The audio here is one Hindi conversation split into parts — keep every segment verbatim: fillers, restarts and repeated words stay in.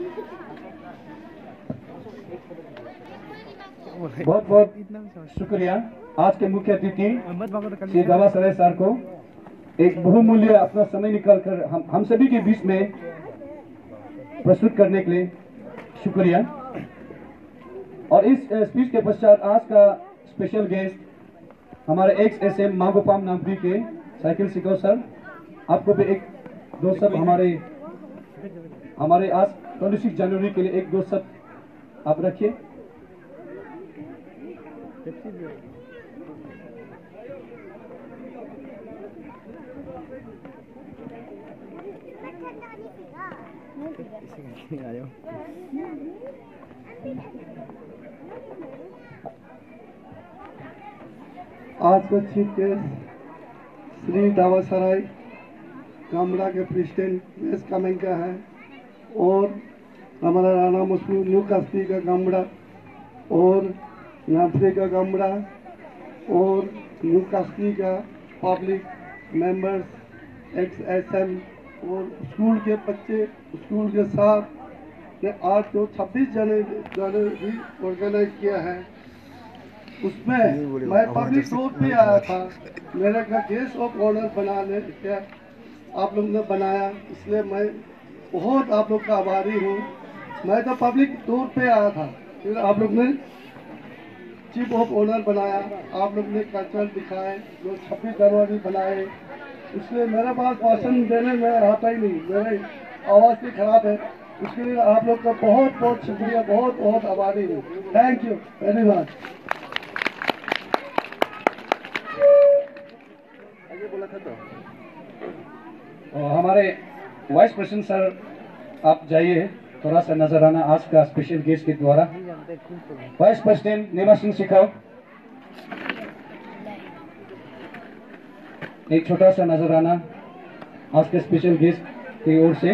बहुत बहुत शुक्रिया आज के मुख्य अतिथि श्री दावा सराय सर को एक बहुमूल्य अपना समय निकालकर हम हम सभी के बीच में प्रस्तुत करने के लिए शुक्रिया। और इस स्पीच के पश्चात आज का स्पेशल गेस्ट हमारे एक्स एस एम मांगोपाम नामपी के साइकिल सिको सर, आपको भी एक दो शब्द हमारे हमारे आज छब्बीस जनवरी के लिए एक दो शब्द आप रखिए। आज का चीफ गेस्ट श्री दावा सराय कामड़ा के प्रेसिडेंट वेस्ट कामेंग का है और हमारा राणा मसूर न्यू कास्ती का कामड़ा और नाफरे का कामड़ा और न्यू कास्ती का public members X S M और स्कूल के बच्चे स्कूल के साथ ने आज जो छब्बीस जनवरी ऑर्गेनाइज किया है उसमें मैं पब्लिक तौर पे आया था। मेरे का गेस्ट ऑफ ऑनर बनाने के आप लोग ने बनाया, इसलिए मैं बहुत आप लोग का आभारी हूँ। मैं तो पब्लिक तौर पे आया था, फिर आप लोग ने चीफ ऑफ ऑनर बनाया, आप लोग ने कल्चर दिखाए, जो छब्बीस जनवरी बनाए, इसलिए मेरे पास भाषण देने में आता ही नहीं, मेरी आवाज़ भी खराब है। इसके लिए आप लोग का बहुत बहुत शुक्रिया, बहुत बहुत आभारी हूँ। Thank you very much. बोला था तो हमारे वाइस प्रेसिडेंट सर आप जाइए, थोड़ा सा नजराना आज का स्पेशल गेस्ट के द्वारा। वाइस प्रेसिडेंट नेमा सिंह सिखाओ, एक छोटा सा नजराना आज के स्पेशल गेस्ट की ओर से।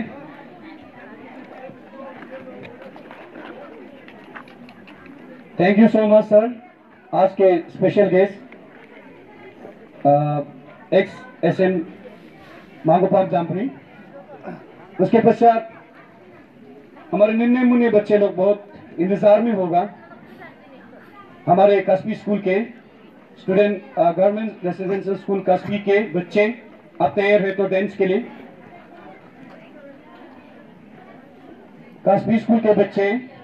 Thank you so much sir. आज के special guest X S M मांगोपाम जामपुरी। उसके पश्चात हमारे निन्ने मुन्ने बच्चे लोग बहुत इंतजार में होगा। हमारे कास्पी स्कूल के स्टूडेंट गवर्नमेंट रेसिडेंशियल स्कूल कास्पी के बच्चे आप तैयार है तो डांस के लिए। कास्पी स्कूल के बच्चे